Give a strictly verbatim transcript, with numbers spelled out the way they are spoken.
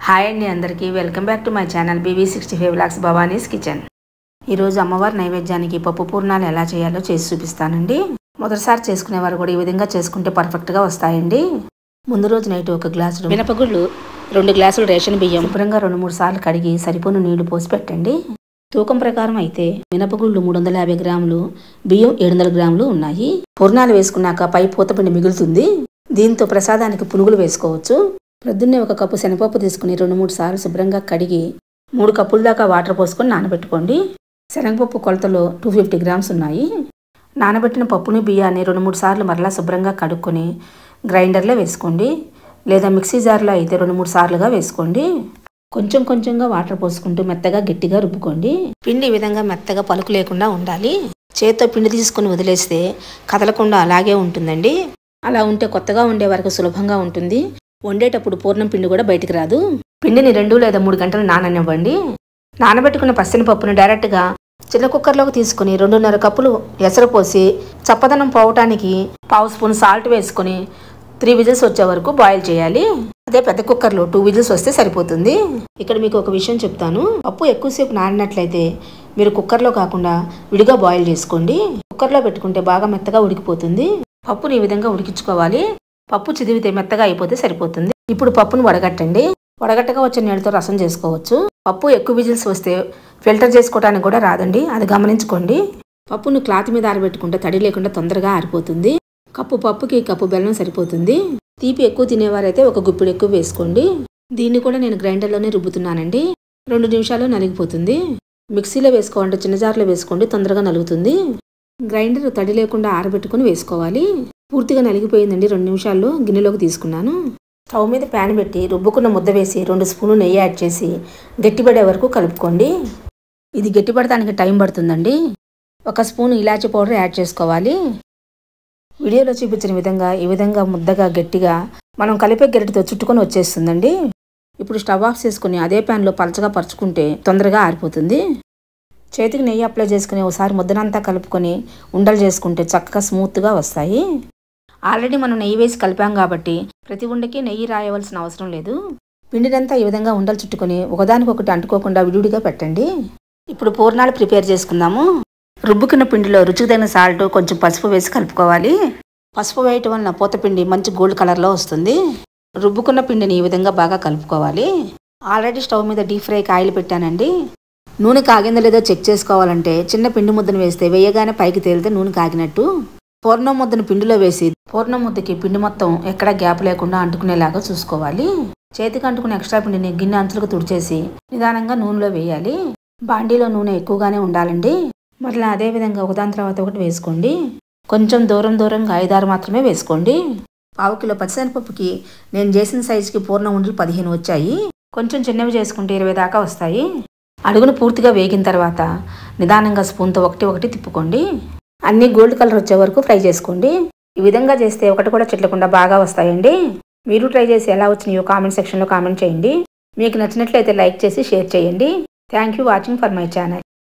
Hi అండి అందరికీ welcome back to my channel BB sixty five lakhs Bhavani's kitchen. ఈరోజు అమ్మవారి నైవేద్యానికి పప్పు పూర్ణాలు ఎలా చేయాలో చేసి చూపిస్తానండి. మొదటిసారి చేసుకునేవారు కూడా ఈ విధంగా చేసుకుంటే పర్ఫెక్ట్గా వస్తాయండి. ముందు రోజు నైట్ ఒక గ్లాసు మినపగుళ్ళు, రెండు గ్లాసులు రేషన్ బియ్యం శుభ్రంగా రెండు మూడు సార్లు కడిగి సరిపోను నీళ్లు పోసి పెట్టండి. తూకం ప్రకారం అయితే మినపగుళ్ళు మూడు వందల యాభై గ్రాములు, బియ్యం ఏడు వందల గ్రాములు ఉన్నాయి. పూర్ణాలు వేసుకున్నాక పై పూతపిండి మిగులుతుంది. దీంతో ప్రసాదానికి పునుగులు వేసుకోవచ్చు. ప్రొద్దున్నే ఒక కప్పు శనగపప్పు తీసుకుని రెండు మూడు సార్లు శుభ్రంగా కడిగి మూడు కప్పుల దాకా వాటర్ పోసుకొని నానబెట్టుకోండి. శనగపప్పు కొలతలో టూ ఫిఫ్టీ గ్రామ్స్ ఉన్నాయి. నానబెట్టిన పప్పుని బియ్యాన్ని రెండు మూడు సార్లు మరలా శుభ్రంగా కడుక్కొని గ్రైండర్లో వేసుకోండి, లేదా మిక్సీ జార్లో అయితే రెండు మూడు సార్లుగా వేసుకోండి. కొంచెం కొంచెంగా వాటర్ పోసుకుంటూ మెత్తగా గట్టిగా రుబ్బుకోండి. పిండి ఈ విధంగా మెత్తగా పలుకు లేకుండా ఉండాలి. చేత్తో పిండి తీసుకుని వదిలేస్తే కదలకుండా అలాగే ఉంటుందండి. అలా ఉంటే కొత్తగా ఉండే వరకు సులభంగా ఉంటుంది. వండేటప్పుడు పూర్ణం పిండి కూడా బయటికి రాదు. పిండిని రెండు లేదా మూడు గంటలు నాననివ్వండి. నానబెట్టుకున్న పచ్చనిపప్పుని డైరెక్ట్గా చిన్న కుక్కర్లోకి తీసుకుని రెండున్నర కప్పులు ఎసరు పోసి చప్పదనం పోవటానికి పావు స్పూన్ సాల్ట్ వేసుకొని త్రీ విజిల్స్ వచ్చే వరకు బాయిల్ చేయాలి. అదే పెద్ద కుక్కర్లో టూ విజిల్స్ వస్తే సరిపోతుంది. ఇక్కడ మీకు ఒక విషయం చెప్తాను. పప్పు ఎక్కువసేపు నానినట్లయితే మీరు కుక్కర్లో కాకుండా విడిగా బాయిల్ చేసుకోండి. కుక్కర్లో పెట్టుకుంటే బాగా మెత్తగా ఉడికిపోతుంది. పప్పుని ఈ విధంగా ఉడికించుకోవాలి. పప్పు చిదివితే మెత్తగా అయిపోతే సరిపోతుంది. ఇప్పుడు పప్పును వడగట్టండి. వడగట్టగా వచ్చే నీళ్ళతో రసం చేసుకోవచ్చు. పప్పు ఎక్కువ విజిల్స్ వస్తే ఫిల్టర్ చేసుకోవడానికి కూడా రాదండి, అది గమనించుకోండి. పప్పును క్లాత్ మీద ఆరబెట్టుకుంటే తడి లేకుండా తొందరగా ఆరిపోతుంది. కప్పు పప్పుకి కప్పు బెల్లం సరిపోతుంది. తీపి ఎక్కువ తినేవారైతే ఒక గుప్పిడి ఎక్కువ వేసుకోండి. దీన్ని కూడా నేను గ్రైండర్లోనే రుబ్బుతున్నానండి. రెండు నిమిషాలు నలిగిపోతుంది. మిక్సీలో వేసుకోవాలంటే చిన్న జార్లో వేసుకోండి, తొందరగా నలుగుతుంది. గ్రైండర్ తడి లేకుండా ఆరబెట్టుకుని వేసుకోవాలి. పూర్తిగా నలిగిపోయిందండి. రెండు నిమిషాల్లో గిన్నెలోకి తీసుకున్నాను. స్టవ్ మీద ప్యాన్ పెట్టి రుబ్బుకున్న ముద్ద వేసి రెండు స్పూన్లు నెయ్యి యాడ్ చేసి గట్టిపడే వరకు కలుపుకోండి. ఇది గట్టిపడటానికి టైం పడుతుందండి. ఒక స్పూన్ ఇలాచీ పౌడర్ యాడ్ చేసుకోవాలి. వీడియోలో చూపించిన విధంగా ఈ విధంగా ముద్దగా గట్టిగా మనం కలిపే గరిటెతో చుట్టుకొని వచ్చేస్తుందండి. ఇప్పుడు స్టవ్ ఆఫ్ చేసుకుని అదే ప్యాన్లో పలచగా పరుచుకుంటే తొందరగా ఆరిపోతుంది. చేతికి నెయ్యి అప్లై చేసుకుని ఒకసారి ముద్దనంతా కలుపుకొని ఉండలు చేసుకుంటే చక్కగా స్మూత్గా వస్తాయి. ఆల్రెడీ మనం నెయ్యి వేసి కలిపాం కాబట్టి ప్రతి ఉండకి నెయ్యి రాయవలసిన అవసరం లేదు. పిండినంతా ఈ విధంగా ఉండలు చుట్టుకొని ఒకదానికొకటి అంటుకోకుండా విడివిడిగా పెట్టండి. ఇప్పుడు పూర్ణాలు ప్రిపేర్ చేసుకుందాము. రుబ్బుకున్న పిండిలో రుచికి తగిన సాల్ట్, కొంచెం పసుపు వేసి కలుపుకోవాలి. పసుపు వేయటం వలన పూతపిండి మంచి గోల్డ్ కలర్లో వస్తుంది. రుబ్బుకున్న పిండిని ఈ విధంగా బాగా కలుపుకోవాలి. ఆల్రెడీ స్టవ్ మీద డీప్ ఫ్రైకి ఆయిల్ పెట్టానండి. నూనె కాగిందో లేదో చెక్ చేసుకోవాలంటే చిన్న పిండి ముద్దను వేస్తే వేయగానే పైకి తేలితే నూనె కాగినట్టు. పూర్ణం ముద్దను పిండిలో వేసి పూర్ణం ముద్దకి పిండి మొత్తం ఎక్కడా గ్యాప్ లేకుండా అంటుకునేలాగా చూసుకోవాలి. చేతికి అంటుకునే ఎక్స్ట్రా పిండిని గిన్నె అంచులకు తుడిచేసి నిదానంగా నూనెలో వేయాలి. బాండీలో నూనె ఎక్కువగానే ఉండాలండి. మరలా అదే విధంగా ఒకదాని తర్వాత ఒకటి వేసుకోండి. కొంచెం దూరం దూరంగా ఐదారు మాత్రమే వేసుకోండి. పావు కిలో పచ్చిశనగపప్పుకి నేను చేసిన సైజుకి పూర్ణం ఉండలు పదిహేను వచ్చాయి. కొంచెం చిన్నవి చేసుకుంటే ఇరవై దాకా వస్తాయి. అడుగును పూర్తిగా వేగిన తర్వాత నిదానంగా స్పూన్తో ఒకటి ఒకటి తిప్పుకోండి. అన్నీ గోల్డ్ కలర్ వచ్చే వరకు ఫ్రై చేసుకోండి. ఈ విధంగా చేస్తే ఒకటి కూడా చిట్లకుండా బాగా వస్తాయండి. మీరు ట్రై చేసి ఎలా వచ్చినాయో కామెంట్ సెక్షన్లో కామెంట్ చేయండి. మీకు నచ్చినట్లయితే లైక్ చేసి షేర్ చేయండి. Thank you watching for my channel.